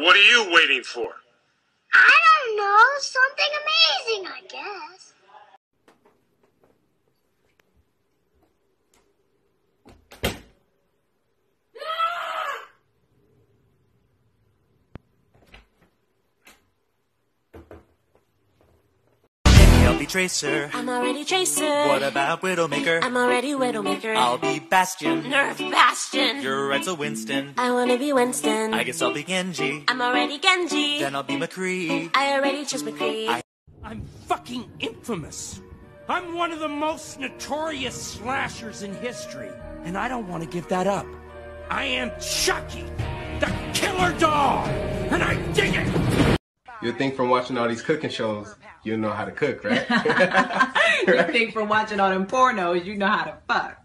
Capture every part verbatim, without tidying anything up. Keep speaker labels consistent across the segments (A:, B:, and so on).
A: what are you waiting for?
B: I don't know. Something amazing, I guess.
C: I'll be Tracer.
D: I'm already Tracer.
C: What about Widowmaker?
D: I'm already Widowmaker.
C: I'll be Bastion.
D: Nerf Bastion.
C: You're Edsel Winston.
D: I wanna be Winston.
C: I guess I'll be Genji.
D: I'm already Genji.
C: Then I'll be McCree.
D: I already chose McCree. I
E: I'm fucking infamous. I'm one of the most notorious slashers in history, and I don't want to give that up. I am Chucky, the killer dog, and I dig it!
F: You think from watching all these cooking shows, you know how to cook, right?
G: You think from watching all them pornos, you know how to fuck.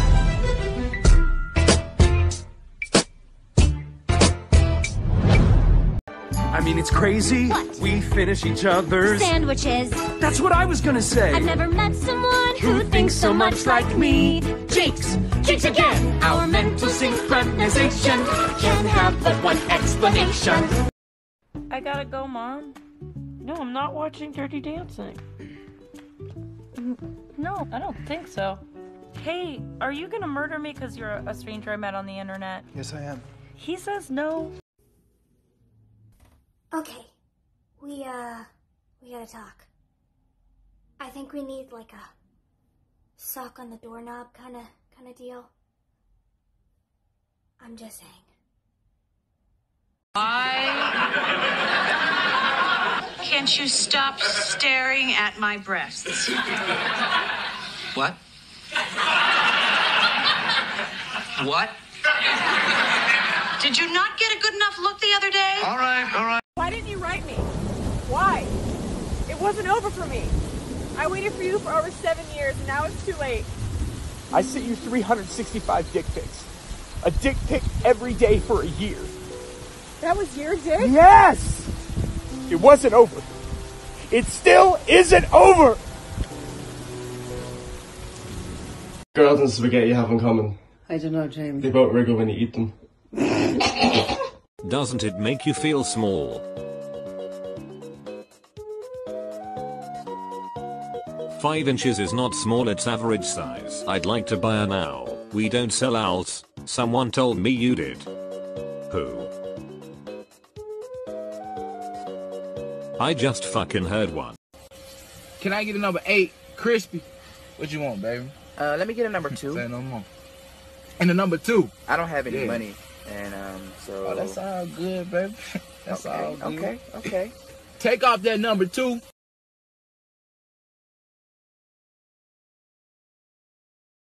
E: I mean, it's crazy.
H: What?
E: We finish each other's
H: Sandwiches.
E: That's what I was gonna say.
H: I've never met someone who thinks so much like me. Jinx, jinx again. Our mental synchronization can have but one explanation.
I: I gotta go, Mom. No, I'm not watching Dirty Dancing. No, I don't think so. Hey, are you gonna murder me because you're a stranger I met on the internet?
J: Yes, I am.
I: He says no.
B: Okay, we, uh, we gotta talk. I think we need, like, a sock on the doorknob kind of, kind of deal. I'm just saying.
K: I... Can't you stop staring at my breasts?
L: What? What?
K: Did you not get a good enough look the other day?
L: All right, all right.
M: Why didn't you write me? Why? It wasn't over for me. I waited for you for over seven years, and now it's too late.
E: I sent you three hundred sixty-five dick pics. A dick pic every day for a year.
M: That was your dick?
E: Yes! It wasn't over. It still isn't over!
F: Girls and spaghetti have in common.
G: I don't know, Jamie.
F: They both wriggle when you eat them.
N: Doesn't it make you feel small? Five inches is not small, it's average size. I'd like to buy a now. We don't sell owls. Someone told me you did. Who? I just fucking heard one.
L: Can I get a number eight? Crispy. What you want, baby?
O: Uh, let me get a number two.
L: Say no more. And the number two.
O: I don't have any
L: Yeah.
O: money, and um, so.
L: Oh, that's all good, baby. That's
O: okay,
L: all good.
O: Okay, okay.
L: Take off that number two